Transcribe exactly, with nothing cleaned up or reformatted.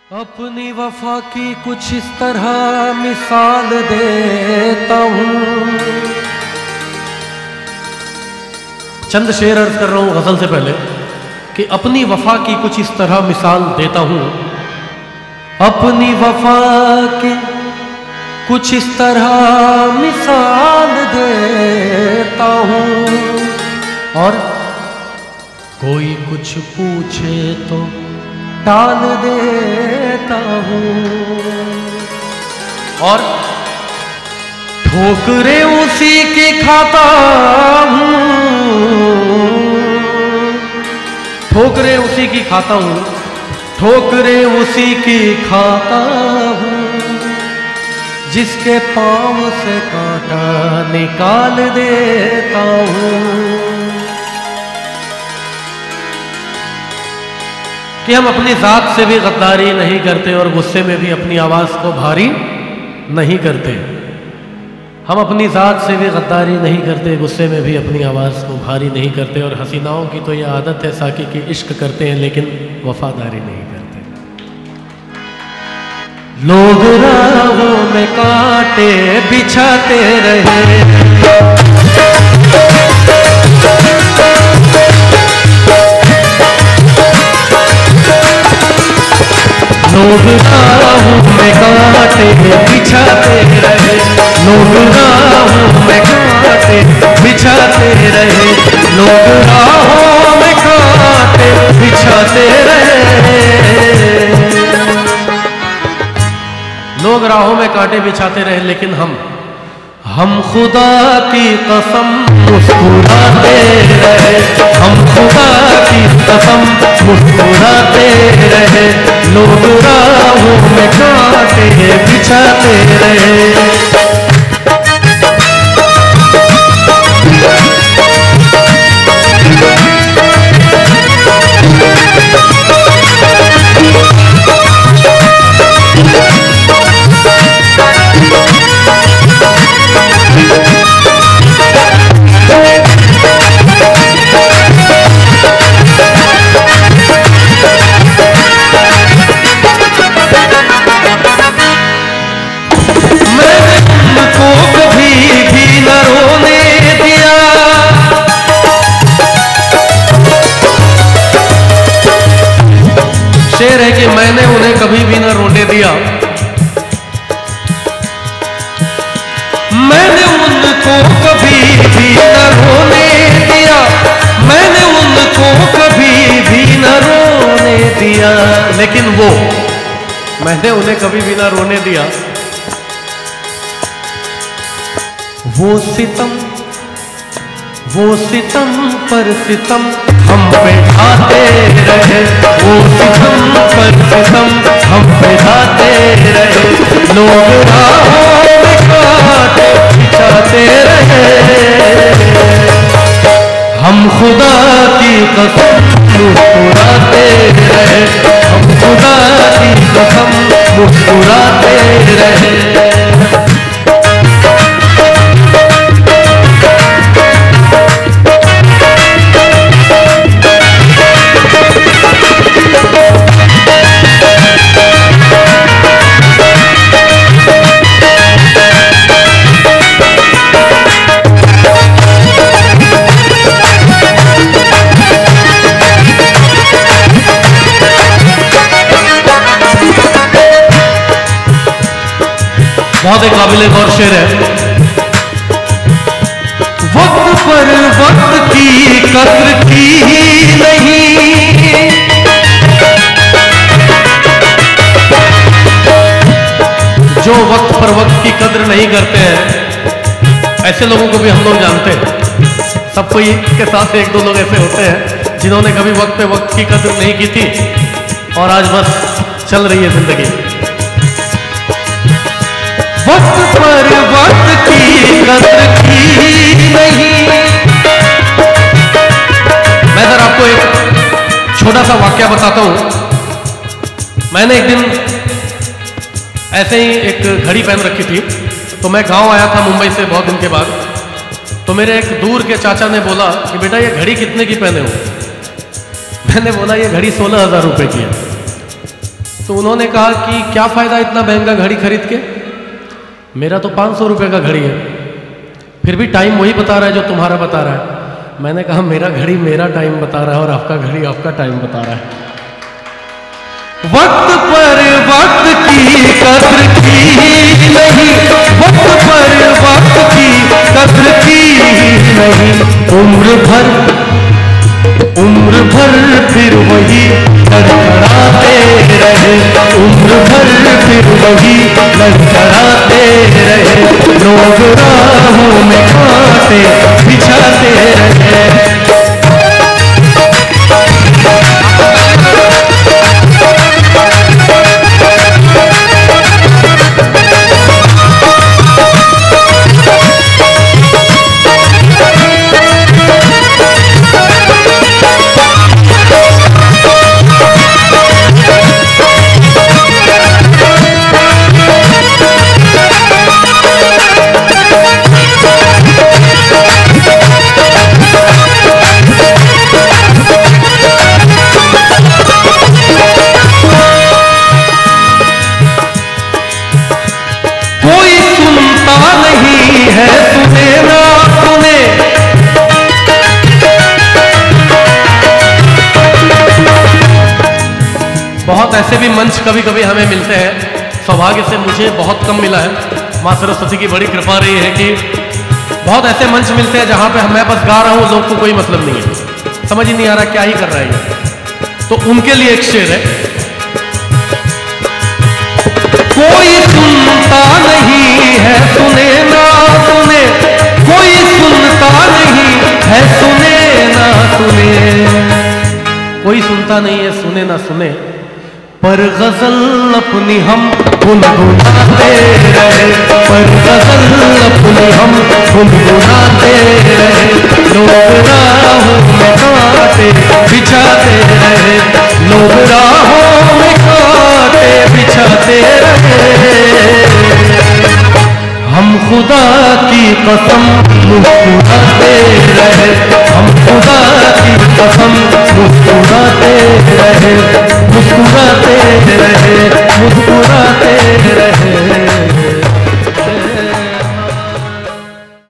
अपनी वफा की कुछ इस तरह मिसाल देता हूँ। चंद शेर अर्ज कर रहा हूँ गजल से पहले कि अपनी वफा की कुछ इस तरह मिसाल देता हूँ। अपनी वफा की कुछ इस तरह मिसाल देता हूँ, और कोई कुछ पूछे तो टाल देता हूँ, और ठोकरे उसी की खाता हूँ। ठोकरे उसी की खाता हूँ, ठोकरे उसी की खाता हूँ, जिसके पाँव से कांटा निकाल देता हूँ। कि हम अपनी जात से भी गद्दारी नहीं करते और गुस्से में भी अपनी आवाज़ को भारी नहीं करते। हम अपनी जात से भी गद्दारी नहीं करते, गुस्से में भी अपनी आवाज़ को भारी नहीं करते। और हसीनाओं की तो यह आदत है साकी कि इश्क करते हैं लेकिन वफादारी नहीं करते। लोग राहों में कांटे बिछाते रहे, लोग राहों में कांटे बिछाते रहे, लोग राहों में कांटे बिछाते रहे, लोग राहों में कांटे बिछाते रहे। लोग राहों में कांटे बिछाते रहे लेकिन हम हम खुदा की कसम मुस्कुराते रहे, हम खुदा की कसम मुस्कुराते रहे। लोग राहों में कांटे बिछाते रहे। शेर है कि मैंने उन्हें कभी भी न रोने दिया, मैंने उनको कभी भी न रोने दिया, मैंने उनको कभी भी न रोने दिया। लेकिन वो मैंने उन्हें कभी भी न रोने दिया, वो सितम वो सितम पर सितम हम पे ढाते रहे, वो सितम पर सितम हम पे ढाते रहे। लोग राहों में कांटे बिछाते रहे, हम खुदा की कसम मुस्कुराते रहे, हम खुदा की कसम मुस्कुराते रहे। बहुत एक काबिल गौर शेर है। वक्त पर वक्त की कद्र की ही नहीं, जो वक्त पर वक्त की कद्र नहीं करते हैं, ऐसे लोगों को भी हम लोग जानते हैं। सब कोई के साथ एक दो लोग ऐसे होते हैं जिन्होंने कभी वक्त पे वक्त की कद्र नहीं की थी और आज बस चल रही है जिंदगी। वक्त पर वक्त की कद्र की नहीं। मैं जरा आपको एक छोटा सा वाकया बताता हूं। मैंने एक दिन ऐसे ही एक घड़ी पहन रखी थी, तो मैं गांव आया था मुंबई से बहुत दिन के बाद। तो मेरे एक दूर के चाचा ने बोला कि बेटा ये घड़ी कितने की पहने हो। मैंने बोला ये घड़ी सोलह हजार रुपए की है। तो उन्होंने कहा कि क्या फ़ायदा इतना महंगा घड़ी खरीद के, मेरा तो पाँच सौ रुपये का घड़ी है, फिर भी टाइम वही बता रहा है जो तुम्हारा बता रहा है। मैंने कहा मेरा घड़ी मेरा टाइम बता रहा है और आपका घड़ी आपका टाइम बता रहा है। वक्त पर वक्त की कद्र की नहीं, वक्त पर वक्त की कद्र की नहीं, उम्र भर उम्र भर फिर वही लड़खड़ाते रहे, उम्र भर फिर वही लड़खड़ाते रहे, लोग राहों में कांटे बिछाते रहे। बहुत ऐसे भी मंच कभी कभी हमें मिलते हैं, सौभाग्य से मुझे बहुत कम मिला है। माँ सरस्वती की बड़ी कृपा रही है कि बहुत ऐसे मंच मिलते हैं जहाँ पे मैं बस गा रहा हूँ, लोग को कोई मतलब नहीं है, समझ ही नहीं आ रहा क्या ही कर रहा है। तो उनके लिए एक शेर है। कोई सुनता नहीं है सुने ना सुने, कोई सुनता नहीं है सुने ना सुने, कोई सुनता नहीं है सुने ना सुने, पर गजल अपनी हम गुनगुनाते रहे, पर गजल अपनी हम गुनगुनाते रहे, लोग राहों में कांटे बिछाते रहे, लोग राहों में कांटे बिछाते रहे। हम खुदा की कसम मुस्कुराते रहे, हम खुदा की कसम मुस्कुराते रहे, मुस्कुराते रहे, मुस्कुराते रहे।